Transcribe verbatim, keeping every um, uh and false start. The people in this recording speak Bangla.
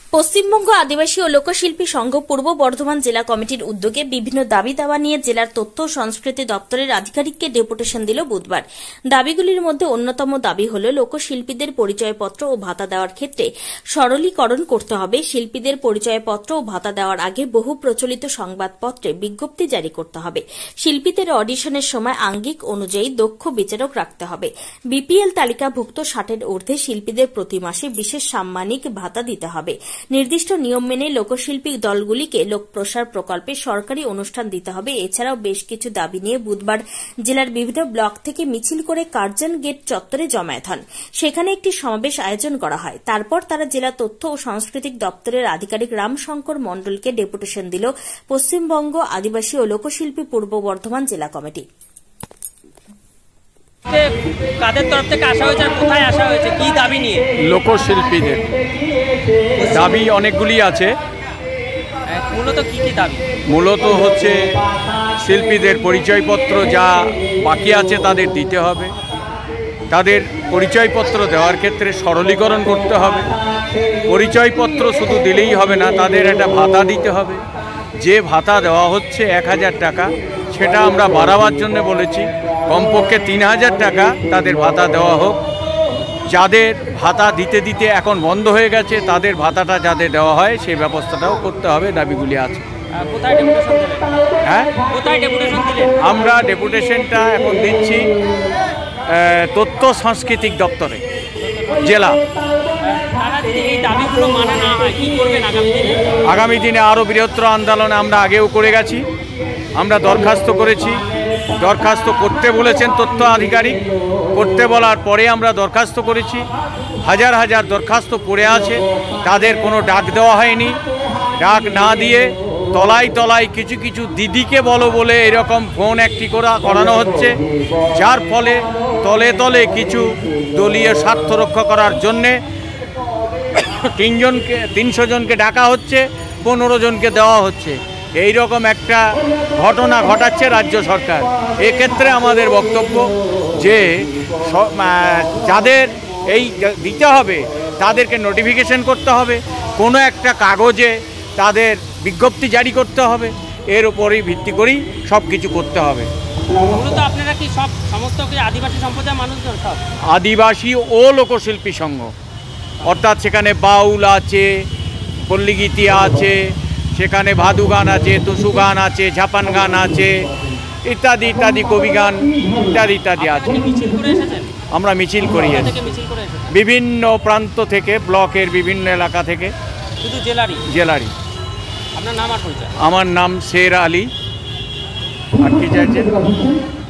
পশ্চিমবঙ্গ আদিবাসী ও লোকশিল্পী সংঘ পূর্ব বর্ধমান জেলা কমিটির উদ্যোগে বিভিন্ন দাবি দাওয়া নিয়ে জেলার তথ্য ও সংস্কৃতি দপ্তরের আধিকারিককে ডেপুটেশন দিল বুধবার। দাবিগুলির মধ্যে অন্যতম দাবি হল লোকশিল্পীদের পরিচয়পত্র ও ভাতা দেওয়ার ক্ষেত্রে সরলীকরণ করতে হবে। শিল্পীদের পরিচয়পত্র ও ভাতা দেওয়ার আগে বহু প্রচলিত সংবাদপত্রে বিজ্ঞপ্তি জারি করতে হবে। শিল্পীদের অডিশনের সময় আঙ্গিক অনুযায়ী দক্ষ বিচারক রাখতে হবে। বিপিএল তালিকাভুক্ত ষাটের ঊর্ধ্বে শিল্পীদের প্রতি মাসে বিশেষ সাম্মানিক ভাতা দিতে হবে। নির্দিষ্ট নিয়ম মেনে লোকশিল্পী দলগুলিকে লোকপ্রসার প্রকল্পে সরকারি অনুষ্ঠান দিতে হবে। এছাড়াও বেশ কিছু দাবি নিয়ে বুধবার জেলার বিভিন্ন ব্লক থেকে মিছিল করে কার্জন গেট চত্বরে জমায়েত হন। সেখানে একটি সমাবেশ আয়োজন করা হয়। তারপর তারা জেলা তথ্য ও সাংস্কৃতিক দপ্তরের আধিকারিক রামশঙ্কর মণ্ডলকে ডেপুটেশন দিল পশ্চিমবঙ্গ আদিবাসী ও লোকশিল্পী পূর্ব বর্ধমান জেলা কমিটি। কাদের তরফ থেকে আসা হয়েছে আর কোথায় আসা হয়েছে, কি দাবি নিয়ে? লোকশিল্পীদের দাবি অনেকগুলি আছে। মূলত কি কি দাবি? মূলত হচ্ছে শিল্পীদের পরিচয়পত্র যা বাকি আছে তাদের দিতে হবে। তাদের পরিচয়পত্র দেওয়ার ক্ষেত্রে সরলীকরণ করতে হবে। পরিচয়পত্র শুধু দিলেই হবে না, তাদের একটা ভাতা দিতে হবে। যে ভাতা দেওয়া হচ্ছে এক হাজার টাকা, সেটা আমরা বাড়াবার জন্য বলেছি কমপক্ষে তিন হাজার টাকা তাদের ভাতা দেওয়া হোক। যাদের ভাতা দিতে দিতে এখন বন্ধ হয়ে গেছে তাদের ভাতাটা যাদের দেওয়া হয় সেই ব্যবস্থাটাও করতে হবে। দাবিগুলি আছে। হ্যাঁ, আমরা ডেপুটেশনটা এখন দিচ্ছি তথ্য সাংস্কৃতিক দপ্তরে জেলা। আগামী দিনে আরও বৃহত্তর আন্দোলনে আমরা আগেও করে গেছি। আমরা দরখাস্ত করেছি, দরখাস্ত করতে বলেছেন তথ্য আধিকারিক, করতে বলার পরে আমরা দরখাস্ত করেছি। হাজার হাজার দরখাস্ত পড়ে আছে, তাদের কোনো ডাক দেওয়া হয়নি। ডাক না দিয়ে তলায় তলায় কিছু কিছু দিদিকে বলো বলে এরকম ফোন একটি করা করানো হচ্ছে, যার ফলে তলে তলে কিছু দলীয় স্বার্থ রক্ষা করার জন্যে তিনজনকে তিনশো জনকে ডাকা হচ্ছে, পনেরো জনকে দেওয়া হচ্ছে। এই রকম একটা ঘটনা ঘটাচ্ছে রাজ্য সরকার। এক্ষেত্রে আমাদের বক্তব্য যে যাদের এই দিতে হবে তাদেরকে নোটিফিকেশন করতে হবে, কোনো একটা কাগজে তাদের বিজ্ঞপ্তি জারি করতে হবে। এর উপরেই ভিত্তি করেই সব কিছু করতে হবে। মূলত আপনারা কি সব সমস্ত আদিবাসী সম্প্রদায়ের মানুষজন? সব আদিবাসী ও লোকশিল্পী সংঘ, অর্থাৎ সেখানে বাউল আছে, পল্লীগীতি আছে, সেখানে ভাদু গান আছে, টুসু গান আছে, ঝাপান গান আছে, ইত্যাদি ইত্যাদি, কবি গান ইত্যাদি ইত্যাদি আছে। আমরা মিছিল করি বিভিন্ন প্রান্ত থেকে, ব্লকের বিভিন্ন এলাকা থেকে। শুধু জেলারই? জেলারই। আপনার নাম আর পরিচয়? আমার নাম শের আলী। আর কি চাইছেন?